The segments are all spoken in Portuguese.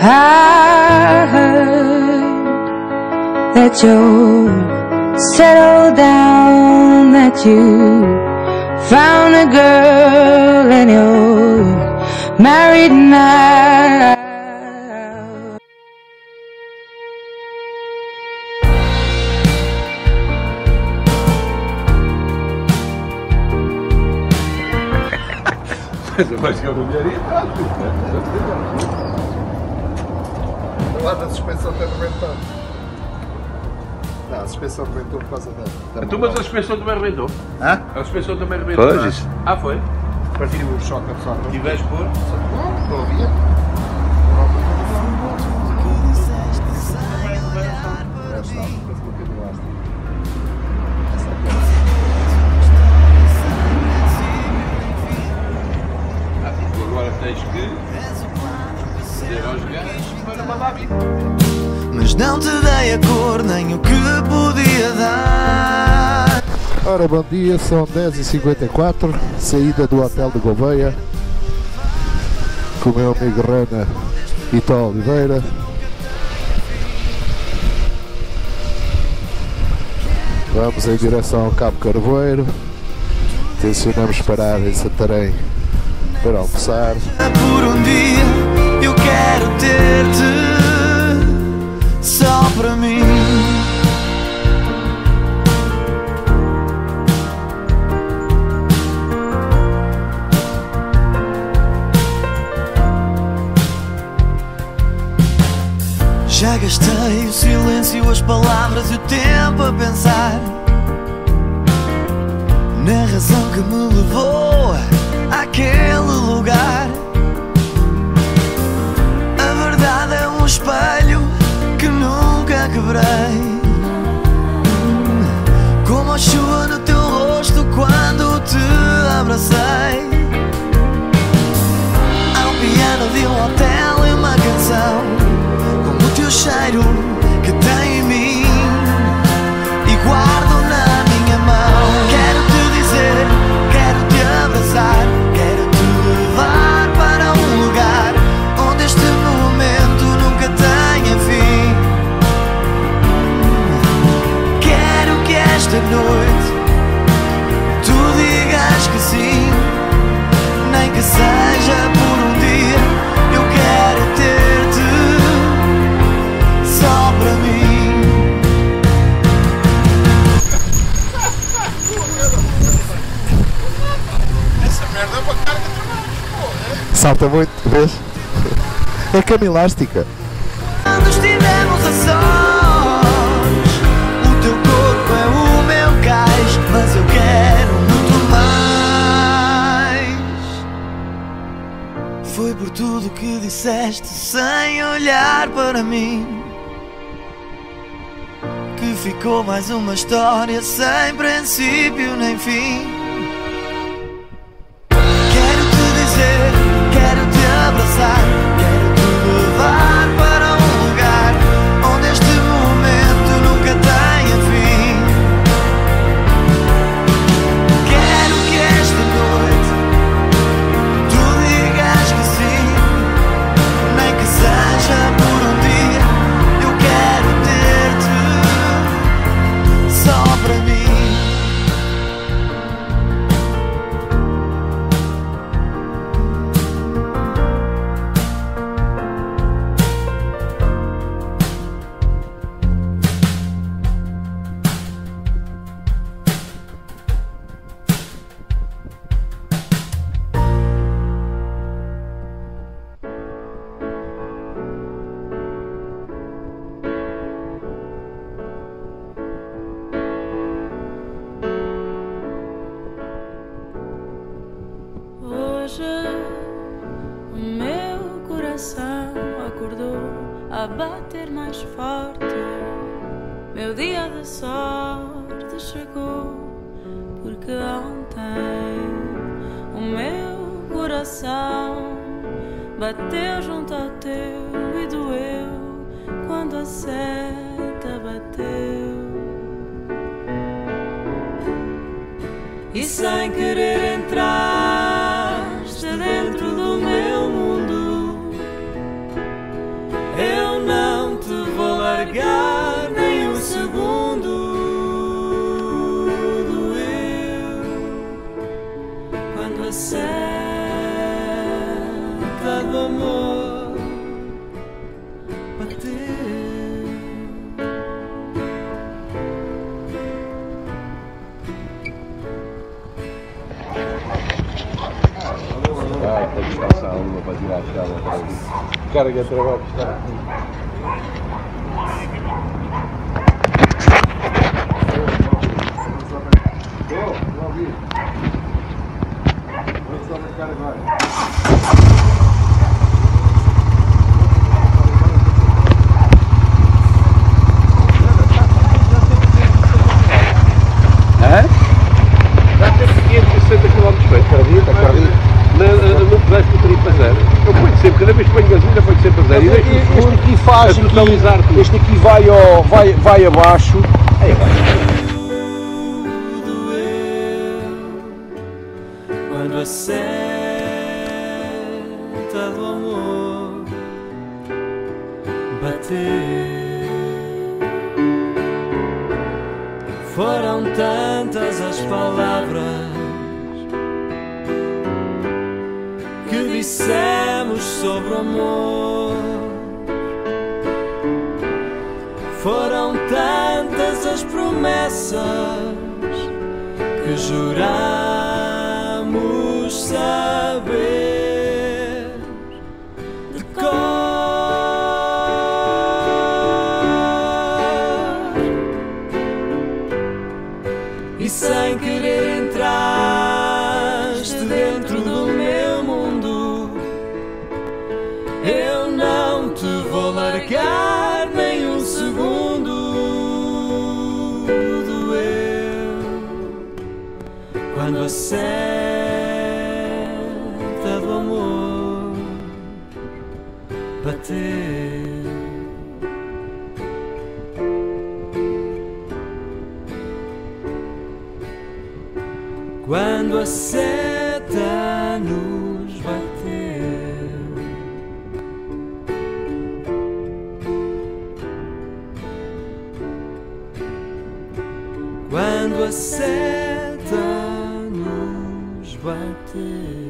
I heard that you're settled down, that you found a girl and you're married now. Mas que eu não me orientado. Lá da suspensão está arrebentando. Não, a suspensão arrebentou por causa da Tu, mas a suspensão também arrebentou? Hã? A suspensão também arrebentou? Pois. Ah, foi? Partiu o choque a pessoa. Tiveste por? Não havia. Agora tens que dizer aos gajos para mandar vir. Mas não te dei a cor nem o que podia dar. Ora, bom dia, são 10h54, saída do hotel de Gouveia com o meu amigo Rana e Tó Oliveira. Vamos em direção ao Cabo Carvoeiro. Tencionamos parar em Santarém para almoçar. Por um dia eu quero ter-te só para mim. Já gastei o silêncio, as palavras e o tempo a pensar na razão que me levou àquele lugar. A verdade é um espelho que nunca quebrei, como a chuva no teu rosto quando te abracei. Há um piano de um hotel e uma canção como o teu cheiro que tem em mim e guardo na minha mão. Quero-te dizer, quero-te abraçar, quero-te levar para um lugar onde este momento nunca tenha fim. Quero que esta noite tu digas que sim, nem que seja por um dia. Eu quero ter-te só para mim. Essa merda é uma carga de trabalho. Salta muito, vês? É cama elástica. Quando estivemos a sós, o teu corpo é o meu cais, mas eu quero muito mais. Foi por tudo que disseste sem olhar para mim que ficou mais uma história sem princípio nem fim. Quero-te dizer, quero-te abraçar, quero-te levar para um lugar onde este momento nunca tenha fim. Quero que esta noite tu digas que sim, nem que seja por um dia. Eu quero ter-te só para mim. Hoje o meu coração acordou a bater mais forte. Meu dia de sorte chegou, porque ontem o meu coração bateu junto ao teu e doeu quando a seta bateu. E sem querer entraste dentro do meu mundo carga de trabalho que está aqui. Vamos arrancar agora. Já teve 560 km feito, acredita? No pedestre do tripa zero. Eu ponho sempre, cada vez que ponho gasolina, ponho sempre a zero. Este aqui faz, este aqui vai abaixo. Aí abaixo. Quando a seta do amor bateu, foram tantas as palavras que dissemos sobre o amor, foram tantas as promessas que juramos saber de cor, e sem querer entraste dentro do meu mundo. Eu não te vou largar nem um segundo. Doeu quando a seta do amor bateu. Quando a seta nos bateu, quando a seta nos bateu.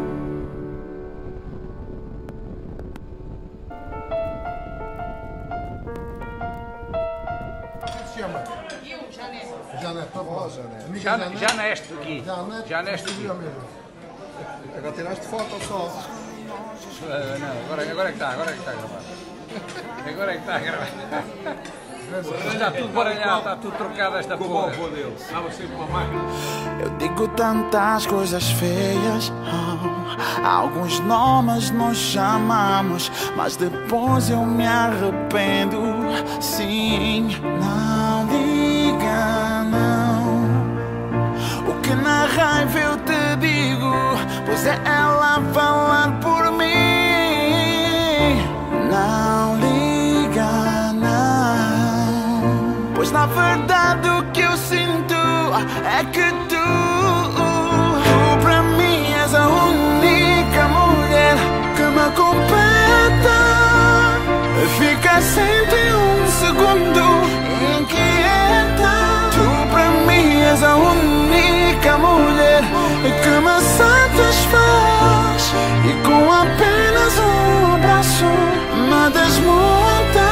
Já neste aqui. Já neste aqui. Agora tiraste foto só. Não, agora é que está a gravar. Agora é que está a gravar. Está tudo baralhado, está tudo trocado esta porra. Estava sempre uma máquina. Eu digo tantas coisas feias, alguns nomes nós chamamos, mas depois eu me arrependo. Sim, não diga não. O que na raiva eu te digo, pois é ela falar por mim. Não liga não, pois na verdade o que eu sinto é que tu pra mim és a única mulher que me completa. Fica sempre um segundo inquieta. Tu pra mim és a única mulher que me satisfaz, e com apenas um abraço me desmonta.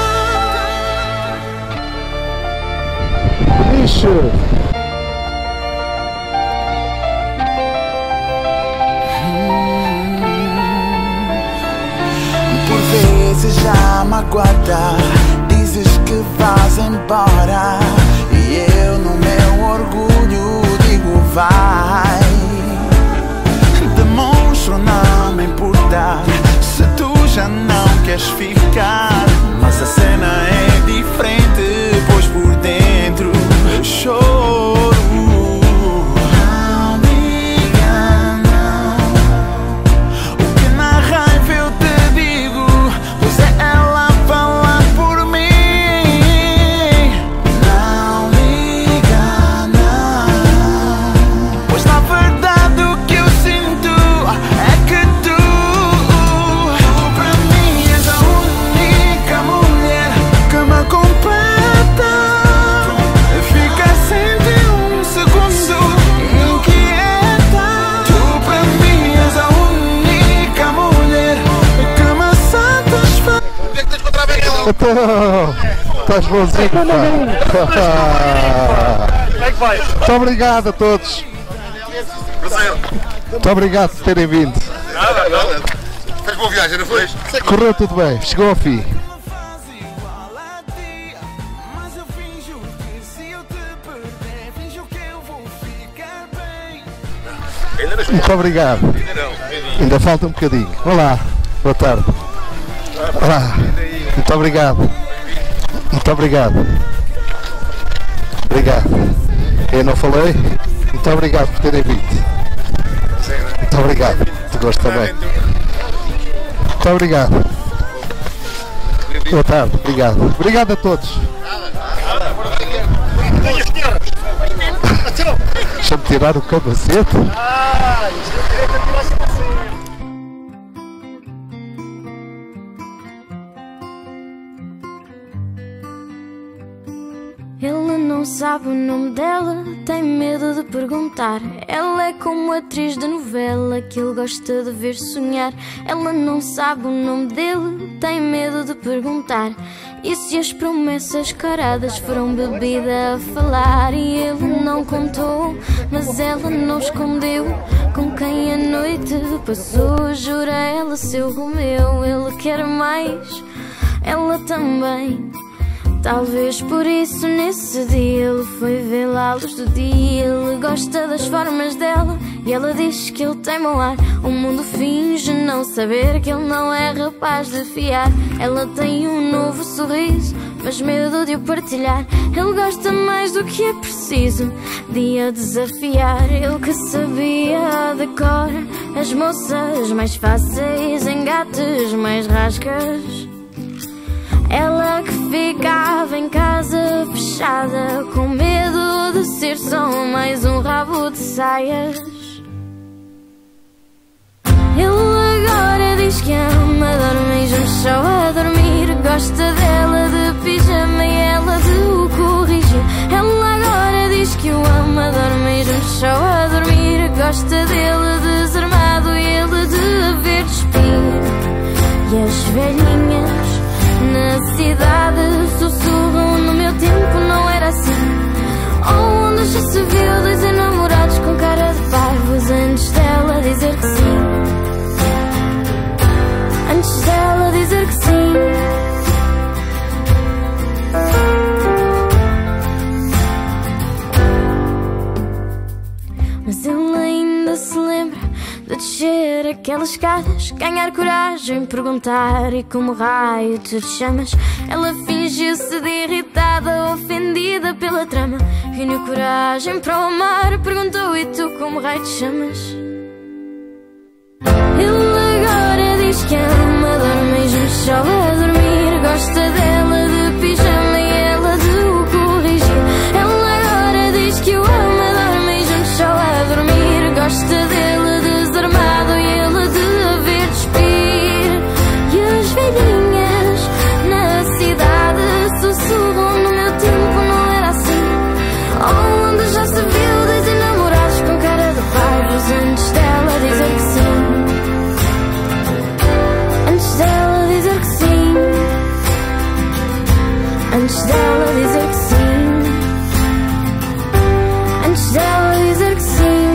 Lixo! Por vezes já magoada, dizes que vais embora, e eu no meu orgulho digo vai. Demonstro não me importar se tu já não queres ficar, mas a cena é diferente, pois por dentro eu choro. Não diga não, o que na raiva eu te digo, pois é ela falar por mim. Não liga não, pois na verdade o que eu sinto é que tu pra mim és a única mulher que me completa. Fica sempre um segundo inquieta. Tu pra mim és a única mulher que me satisfaz. Então, estás bonzinho, pá. Muito obrigado a todos. Muito obrigado por terem vindo. Fez boa viagem, não foi? Correu tudo bem, chegou ao fim. Muito obrigado. Ainda falta um bocadinho. Olá, boa tarde. Olá, muito obrigado. Muito obrigado. Obrigado. Eu não falei? Muito obrigado por terem vindo. Muito obrigado. Muito gosto também. Muito obrigado. Boa tarde, obrigado. Obrigado a todos. Deixa-me tirar o capacete. Ele não sabe o nome dela, tem medo de perguntar. Ela é como atriz de novela que ele gosta de ver sonhar. Ela não sabe o nome dele, tem medo de perguntar. E se as promessas caradas foram bebida a falar? E ele não contou, mas ela não escondeu com quem a noite passou. Jura ela seu Romeu, ele quer mais, ela também. Talvez por isso nesse dia ele foi vê-la à luz do dia. Ele gosta das formas dela e ela diz que ele tem mau ar. O mundo finge não saber que ele não é rapaz de fiar. Ela tem um novo sorriso, mas medo de o partilhar. Ele gosta mais do que é preciso de a desafiar. Ele que sabia de cor as moças mais fáceis, engates mais rascas. Ela que ficava em casa fechada, com medo de ser só mais um rabo de saias. Ele agora diz que ama, dorme juntos só a dormir. Gosta dela de pijama e ela de o corrigir. Ela agora diz que o ama, dorme juntos só a dormir. Gosta dele desarmado e ele de ver despir. E as velhinhas na cidade sussurram: no meu tempo não era assim. Oh, onde já se viu dois enamorados com cara de parvos antes dela dizer que sim. Antes dela dizer que sim. Mas ele ainda se lembra de descer aquelas escadas, ganhar coragem, perguntar: e como raio tu te chamas? Ela fingiu-se de irritada, ofendida pela trama. Reuniu coragem para o amar, perguntou: e tu como raio te chamas? Ele agora diz que ama, dorme juntos só a dormir. Gosta dela de pijama e ela de o corrigir. Ela agora diz que o ama, dorme juntos só a dormir. Gosta dele desarmado e ele de ver despir. E as velhinhas na cidade sussurram: no meu tempo não era assim. Oh, onde já se viu dois enamorados com cara de parvos antes dela dizer que sim. Antes dela dizer que sim. Antes dela dizer que sim. Antes dela dizer que sim.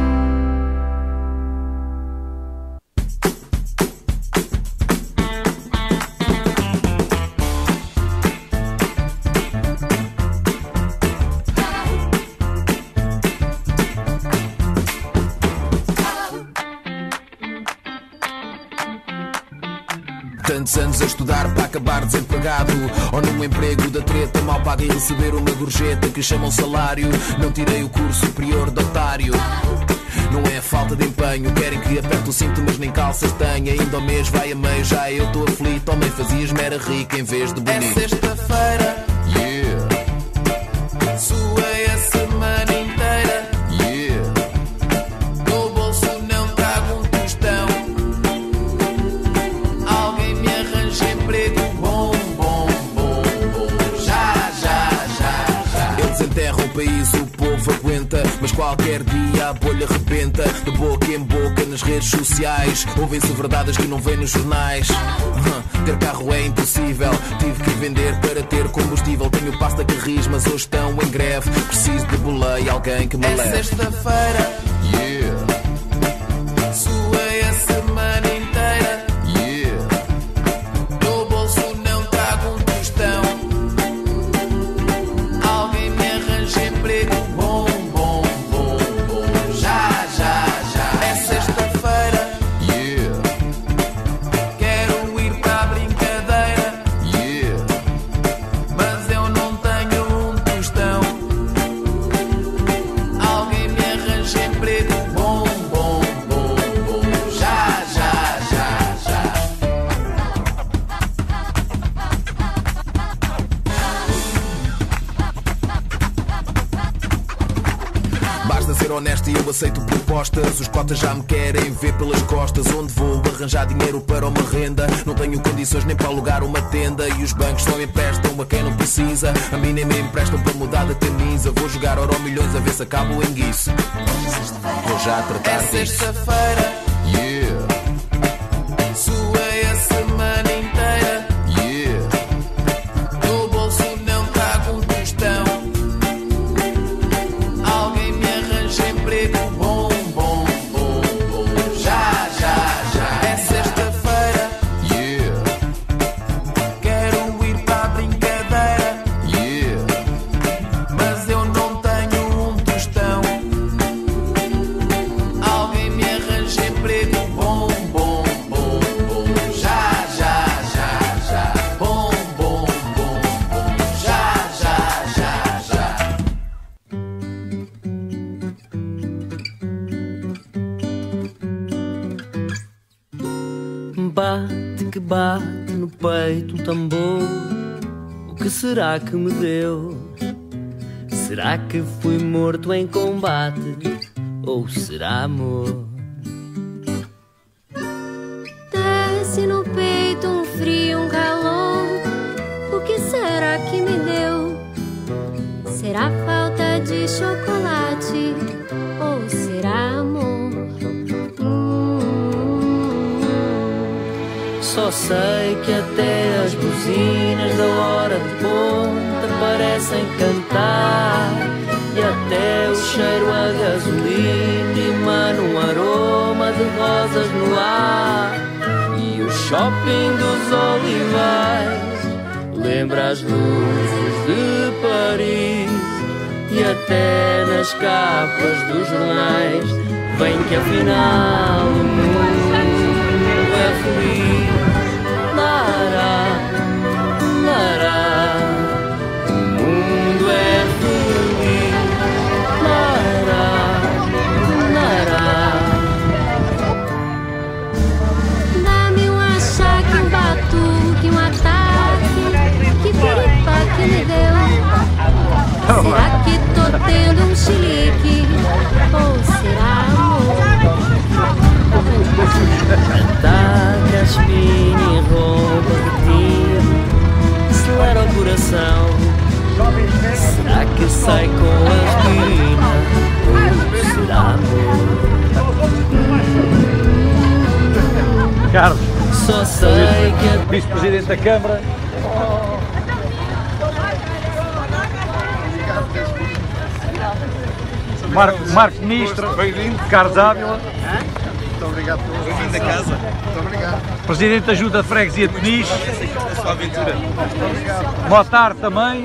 Tantos anos a estudar para acabar desempregado, ou num emprego da treta mal paga e receber uma gorjeta que chamam salário. Não tirei o curso superior de otário. Não é falta de empenho, querem que aperte o cinto mas nem calças tenha. Ainda ao mês vai a meio, já eu estou aflito. Homem fazias-me era rico em vez de bonito. É sexta-feira, yeah. Suei a semana inteira, yeah. No bolso não trago um tostão. Alguém me arranja emprego bom, bom, bom, bom. Já, já, já, já. Eles enterram o país, o povo aguenta, mas qualquer dia a bolha rebenta. De boca em boca nas redes sociais ouvem-se verdades que não vêm nos jornais. Ter carro é impossível, tive que vender para ter combustível. Tenho pasta que ris, mas hoje estão em greve. Preciso de boleia, alguém que me leve. É sexta-feira, yeah. Suei a semana inteira, ser honesto e eu aceito propostas. Os cotas já me querem ver pelas costas. Onde vou arranjar dinheiro para uma renda? Não tenho condições nem para alugar uma tenda. E os bancos só me emprestam a quem não precisa. A mim nem me emprestam para mudar de camisa. Vou jogar Euro Milhões a ver se acabo em guiço. Vou já tratar disso. É sexta-feira, yeah. suei a semana inteira, Yeah. no bolso não trago um tostão. Alguém me arranja emprego bom, bom, bom, bom. Já, já, já. É sexta-feira, Yeah. quero ir para a brincadeira, Yeah. mas eu não tenho um tostão. Alguém me arranja emprego bom, bom, bom, bom. Já, já, já, já. Bom, bom, bom, bom. Já, já, já, já. Bate que bate no peito um tambor. O que será que me deu? Será que fui morto em combate? Ou será amor? Desce no peito um frio, um calor. O que será que me deu? Será falta de chocolate? Ou será amor? Só sei que até as buzinas da hora de ponta parecem cantar. E até o cheiro a gasolina emana um aroma de rosas no ar. E o shopping dos Olivais lembra as luzes de Paris. E até nas capas dos jornais vem que afinal o mundo é feliz. Lará, lará, o mundo é feliz. Lará, lará. Dá-me um achaque, um batuque, um ataque. Que piripaque me deu? Será que tô tendo um chilique? Ou será amor? Ataca a espinha e roupa de tiro, acelera o coração. Será que sai com a aspirina? Ou será amor? Carlos, Só sei que a vice-presidente da Câmara. Marco Ministro, Carlos Ávila. Muito obrigado pelo bem-vindo da casa. Muito obrigado. Presidente da Junta de Freguesia de Peniche. Motar também.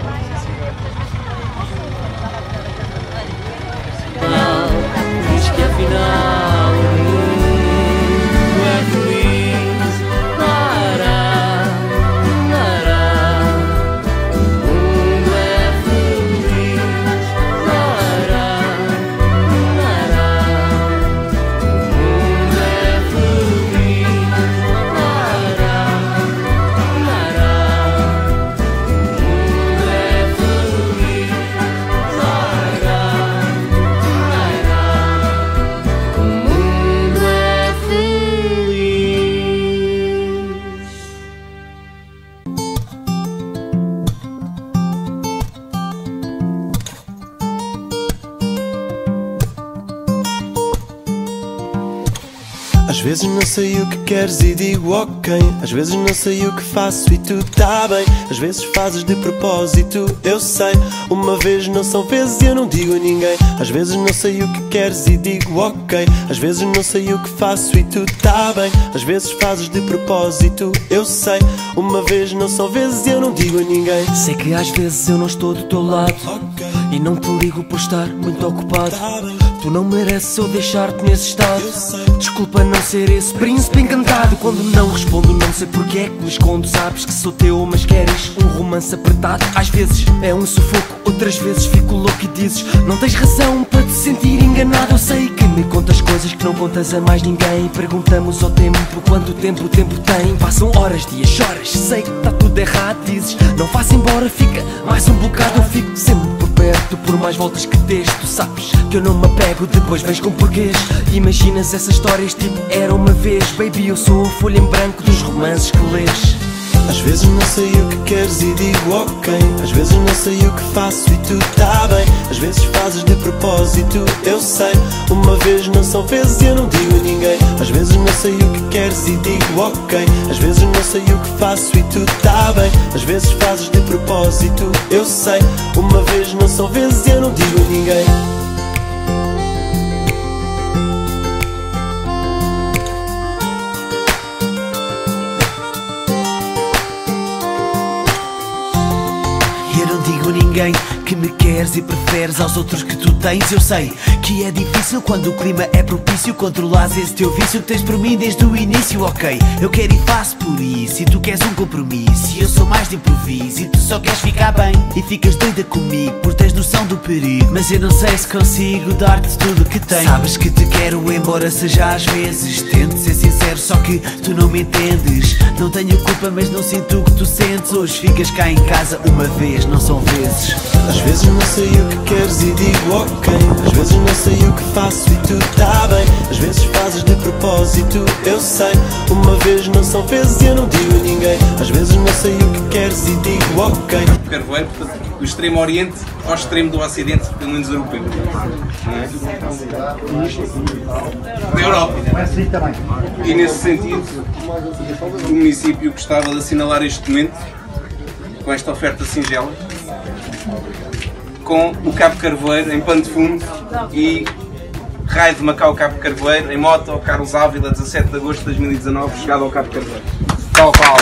diz que afinal o mundo é feliz. Lará, lará, o mundo é feliz. Lará, lará, o mundo é feliz. Lará, lará, o mundo é feliz. Lará, o mundo é feliz. Às vezes não sei o que queres e digo ok. Às vezes não sei o que faço e tu tá bem. Às vezes fazes de propósito, eu sei. Uma vez não são vezes e eu não digo a ninguém. Às vezes não sei o que queres e digo ok. Às vezes não sei o que faço e tu tá bem. Às vezes fazes de propósito, eu sei. Uma vez não são vezes e eu não digo a ninguém. Sei que às vezes eu não estou do teu lado Ok, e não te ligo por estar muito ocupado. tá bem, Tu não mereces eu deixar-te nesse estado. eu sei. Desculpa não ser esse príncipe encantado. Quando não respondo não sei porque é que me escondo. Sabes que sou teu mas queres um romance apertado. Às vezes é um sufoco, outras vezes fico louco e dizes não tens razão para te sentir enganado. Eu sei que me contas coisas que não contas a mais ninguém. Perguntamos ao tempo quanto tempo o tempo tem. Passam horas, dias, choras, sei que está tudo errado. Dizes não faça embora, fica mais um bocado. Eu fico sempre por descoberto. Por mais voltas que dês, tu sabes que eu não me apego, depois vens com porquês. Imaginas essas histórias tipo era uma vez. Baby, eu sou a folha em branco dos romances que lês. Às vezes não sei o que queres e digo ok. Às vezes não sei o que faço e tu tá bem. Às vezes fazes de propósito, eu sei. Uma vez não são vezes e eu não digo a ninguém. Às vezes não sei o que queres e digo ok. Às vezes não sei o que faço e tu tá bem. Às vezes fazes de propósito, eu sei. Uma vez não são vezes e eu não digo a ninguém. Ninguém que me queres e preferes aos outros que tu tens. Eu sei que é difícil quando o clima é propício controlares esse teu vício que tens por mim desde o início. Ok, eu quero e faço por isso, e tu queres um compromisso, e eu sou mais de improviso, e tu só queres ficar bem. E ficas doida comigo por tens noção do perigo, mas eu não sei se consigo dar-te tudo o que tenho. Sabes que te quero embora seja às vezes. Tento ser sincero, só que tu não me entendes. Não tenho culpa, mas não sinto o que tu sentes. Hoje ficas cá em casa uma vez, não são vezes. Às vezes não sei o que queres e digo ok. Às vezes não sei o que faço e tu tá bem. Às vezes fazes de propósito, eu sei. Uma vez não são vezes e eu não digo a ninguém. Às vezes não sei o que queres e digo ok. Carvoeiro, do extremo oriente ao extremo do ocidente, pelo menos europeu. Não é? Da Europa. E nesse sentido, o município gostava de assinalar este momento com esta oferta singela, com o Cabo Carvoeiro em pano de fundo e Raio de Macau Cabo Carvoeiro em moto, Carlos Ávila, 17 de agosto de 2019, chegado ao Cabo Carvoeiro. Tal qual.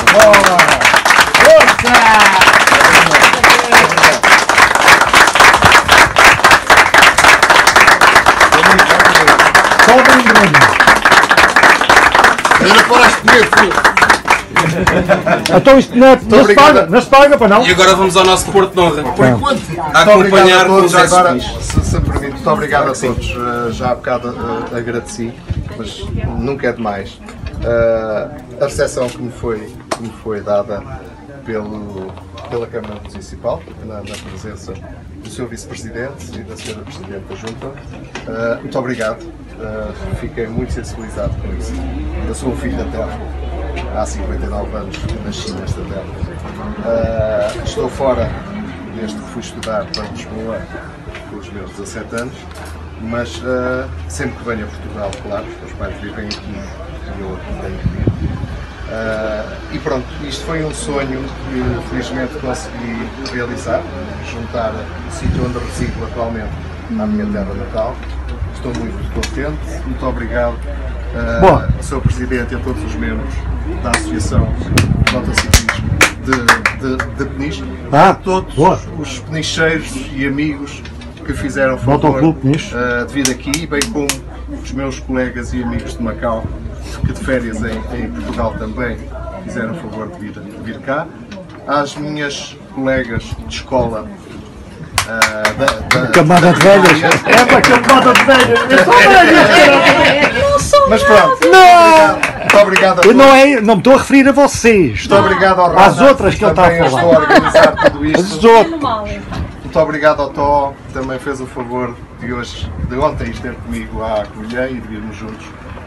Ainda paraste de comer, filho. Então isto não se paga para não? E agora vamos ao nosso Porto de Honra. Por enquanto, a acompanhar com os agora, se me permite, muito obrigado a todos. Já há bocado agradeci, mas nunca é demais. A recepção que me foi dada pela Câmara Municipal, na presença do Sr. Vice-Presidente e da Sra. Presidente da Junta. Muito obrigado. Fiquei muito sensibilizado com isso. Eu sou um filho da terra. Há 59 anos que nasci nesta terra. Estou fora desde que fui estudar para Lisboa com os meus 17 anos, mas sempre que venho a Portugal, claro, os meus pais vivem aqui e eu aqui tenho que vir. E pronto, isto foi um sonho que felizmente consegui realizar, juntar o sítio onde resido atualmente à minha terra natal. Estou muito contente, muito obrigado ao Sr. Presidente e a todos os membros da Associação de Motociclismo de Peniche, a todos os penicheiros e amigos que fizeram favor de vir aqui, bem como os meus colegas e amigos de Macau, que de férias em Portugal também fizeram favor de vir cá, às minhas colegas de escola, camada de velhas. É para camada de velhas. Mas pronto. Não! Muito obrigado a todos. Não me estou a referir a vocês. Muito obrigado ao às outras que ele está a falar. Estou a organizar tudo isto. Muito obrigado ao Tó, que também fez o favor de ontem estar comigo à Covilhã e de virmos juntos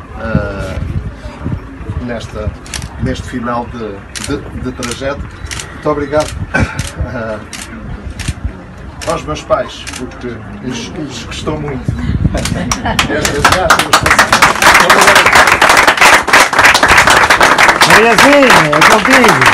neste final de trajeto. Muito obrigado aos meus pais, porque lhes gostou muito. Mariazinha, é contigo.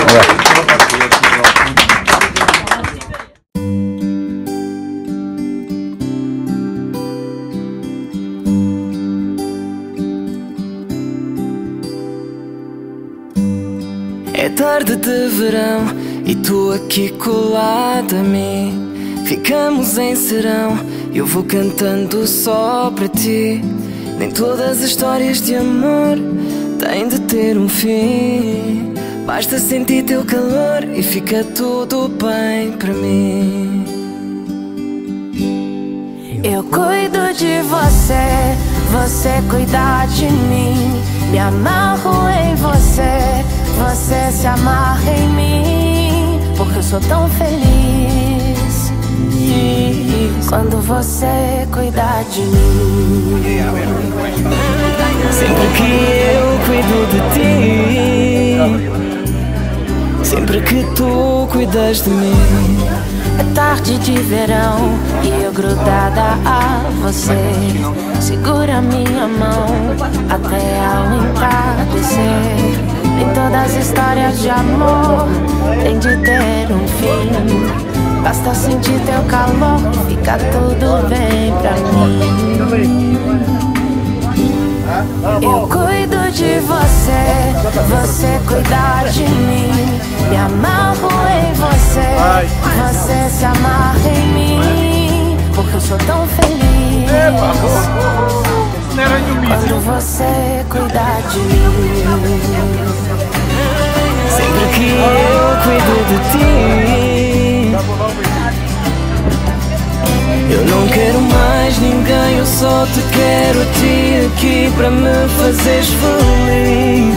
É tarde de verão e tu aqui colado a mim. Ficamos em serão, eu vou cantando só para ti. Nem todas as histórias de amor têm de ter um fim. Basta sentir teu calor e fica tudo bem para mim. Eu cuido de você, você cuida de mim. Me amarro em você, você se amarra em mim. Porque eu sou tão feliz. quando você cuidar de mim. Sempre que eu cuido de ti, sempre que tu cuidas de mim. É tarde de verão e eu grudada a você. Segura minha mão até ao entardecer. Nem todas as histórias de amor têm de ter um fim. Basta sentir teu calor, fica tudo bem pra mim. Eu cuido de você, você cuida de mim. Me amarro em você, você se amarra em mim. Porque eu sou tão feliz quando você cuida de mim. Sempre que eu cuido de ti, eu não quero mais ninguém, eu só te quero a ti aqui para me fazeres feliz.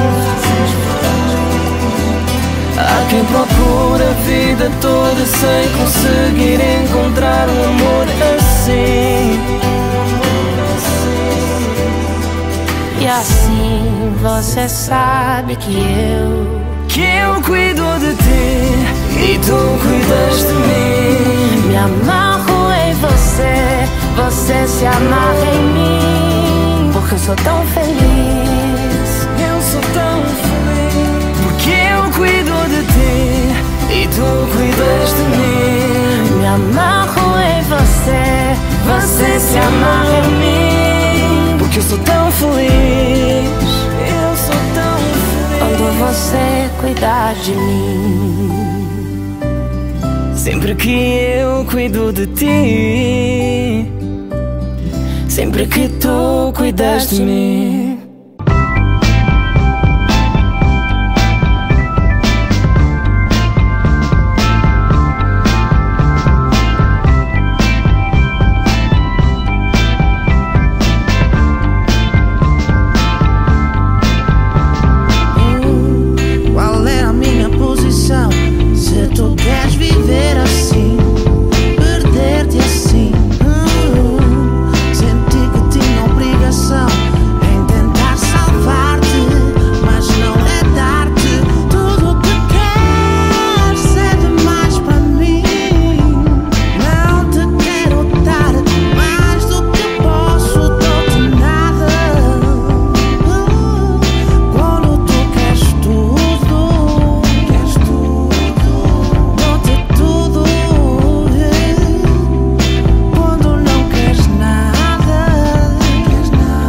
Há quem procura a vida toda sem conseguir encontrar um amor assim. E assim você sabe que eu cuido de ti e tu cuidas de mim. Me amarro em você, você se amarra em mim. Porque eu sou tão feliz, eu sou tão feliz. Porque eu cuido de ti e tu cuidas de mim. Me amarro em você, você se amarra em mim. Porque eu sou tão feliz, eu sou tão feliz quando você cuidar de mim. Sempre que eu cuido de ti, sempre que tu cuidas de mim. Qual é a minha posição? Se tu queres viver assim, perder-te assim, senti que tinha obrigação em tentar salvar-te, mas não é dar-te tudo o que queres, é demais para mim. Não te quero dar mais do que posso, dou-te nada. Quando tu queres tudo, dou-te tudo. Quando não queres nada, queres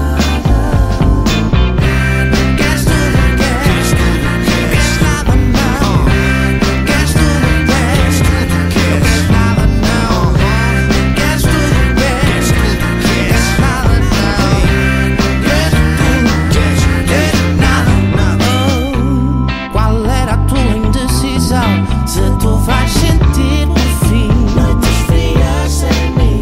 tudo, queres nada não. Queres tudo, queres nada não. Queres tudo, queres nada não. Queres nada não. Qual era a tua indecisão? Se tu vais sentir por fim noites frias sem mim.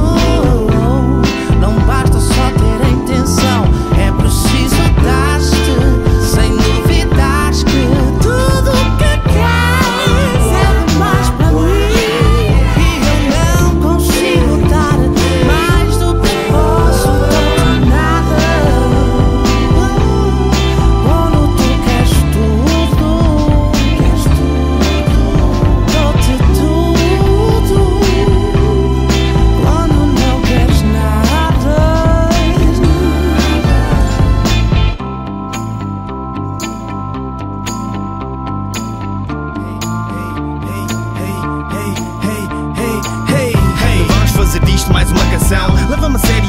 Não basta só ter a intenção, é preciso dar-te sem duvidares que tudo o que queres é demais para mim. E eu não consigo dar mais do que posso, dou-te nada. Quando tu queres tudo, dou-te tudo. Quando não queres nada, Vamos fazer disto mais uma canção. Leva-me a sério